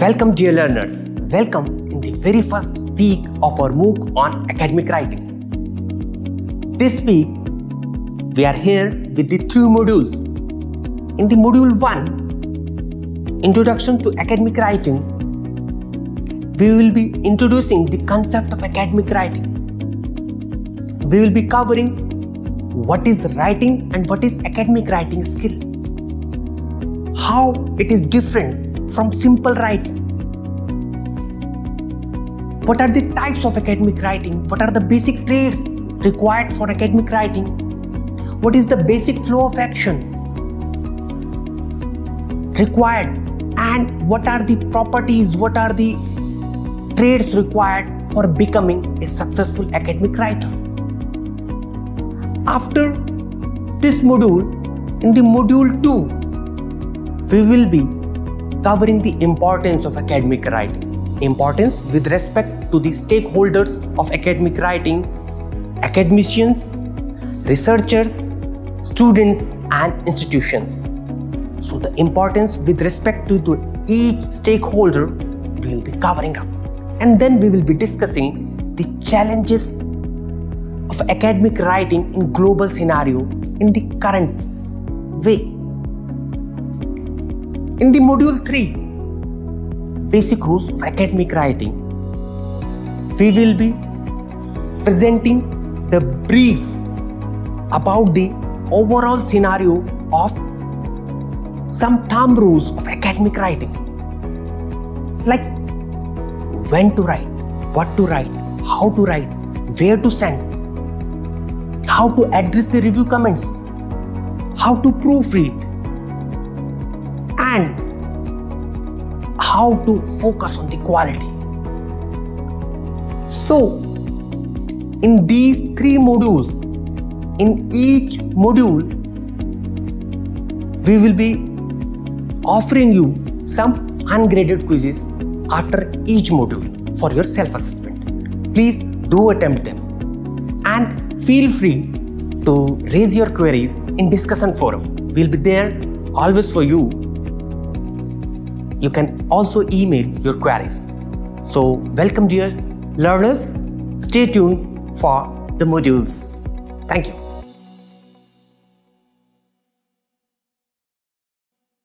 Welcome dear learners, welcome in the very first week of our MOOC on academic writing. This week we are here with the 2 modules. In the module 1, Introduction to Academic Writing, we will be introducing the concept of academic writing. We will be covering what is writing and what is academic writing skill. How it is different from simple writing. What are the types of academic writing? What are the basic traits required for academic writing? What is the basic flow of action required? And what are the properties, what are the traits required for becoming a successful academic writer? After this module, in the module 2, we will be covering the importance of academic writing. Importance with respect to the stakeholders of academic writing, academicians, researchers, students and institutions. So the importance with respect to each stakeholder we will be covering up. And then we will be discussing the challenges of academic writing in global scenario in the current way. In the module 3, Basic Rules of Academic Writing, we will be presenting the brief about the overall scenario of some thumb rules of academic writing, like when to write, what to write, how to write, where to send, how to address the review comments, how to proofread, and how to focus on the quality. So, in these 3 modules, in each module, we will be offering you some ungraded quizzes after each module for your self-assessment. Please do attempt them and feel free to raise your queries in discussion forum. We'll be there always for you. You can also email your queries. So welcome dear learners. Stay tuned for the modules. Thank you.